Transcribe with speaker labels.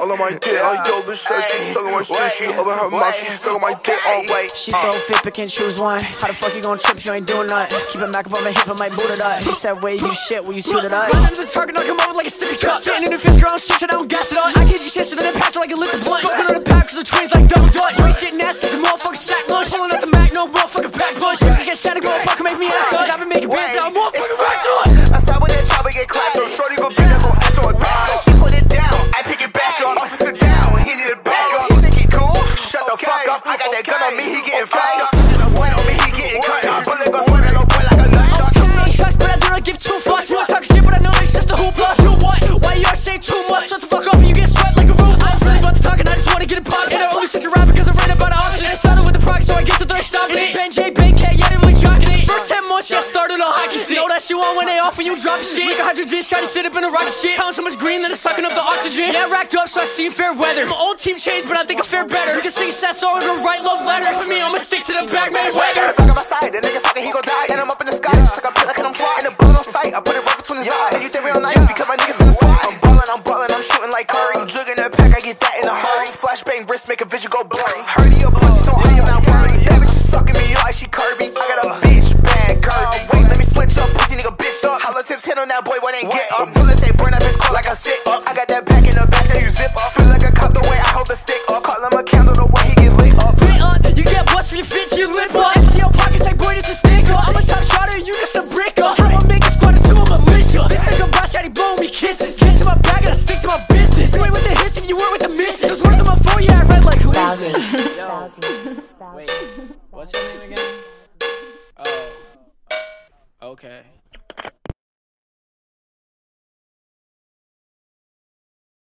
Speaker 1: all on my dick. I yo, bitch said she sucking my stick. She open her mouth, she sucking my dick. Oh wait.
Speaker 2: She throw fit, pick and choose one. How the fuck you gon' trip if you ain't doing nothing? Keep it back up on my hip, I might boot it up. She said, wait, you shit, will you suit it up? Run under the target, knock him over like a sippy cup. Sitting in the fist, girl, shit, I don't gas it on. I get you shit, so then pass it like a lit the blunt. Fucking on the pack, cause the twins like double dutch. Straight shit nasty, it's a motherfucking sack lunch. Pulling out the Mac, no motherfucking pack punch. You get shot and go fucking make me act up. I've been making beats now, I'm motherfucking racked on.
Speaker 1: Outside with that chopper, get clapped on. Shorty gon' beat that gon' ass on a back. She put it down, I pick it back up. Officer down, he need it back up. She think he cool? Shut the fuck up. I got that gun on me, he getting fucked up. White on me, he getting cut up. Bullet gon' swing at no boy like a nut.
Speaker 2: Talking on trucks, but I do not give two fucks. You was talking shit, but I know it's just a hoopla. Do what? Why you always say too much? Shut the fuck up and you get sweat like a room. I'm really about to talk and I just wanna get a pop. And I only switch around because I ran about an option. I started with the proc, so I guess the third stopping it. Ben J, Ben K, yeah, they really jocking it. First 10 months, yeah, started on hockey stick. Know that shit on when they off and you drop shit. Like 100 G's, try to sit up in a rocket shit. Pound so much green that it's sucking up the oxygen. Yeah, racked up, so I see fair weather. My old team changed, but I think I fare better. You can sing sass or write love letters. For me, I'ma stick to the back, man.
Speaker 1: Back on my side, the nigga talking, he gon' die. And I'm up in the sky, just like a pillar, I'm flying. And the bullet on sight, I put it right between his eyes. And you think real nice because my nigga feelin' slide. I'm ballin', I'm shooting like Curry. I'm jugging that pack, I get that in a hurry. Flashbang wrist, make a vision go blurry. Hurdy your pussy, so I am not worried. That bitch is sucking me like she Kirby. I got a bitch bad curvy. Wait, let me switch up, pussy nigga bitch up. Hollow tips hit on that boy when they get up. Bullets they burn up his core like I sit up. I got that pack in the back that you zip up. Feel like a cop the way I hold the stick up. Call him a candle the way he get lit up.
Speaker 2: Lit up, you get bust for your fit to your lip up. Empty your pockets like boy, this is stick up. I'm a top shotter, you just a brick.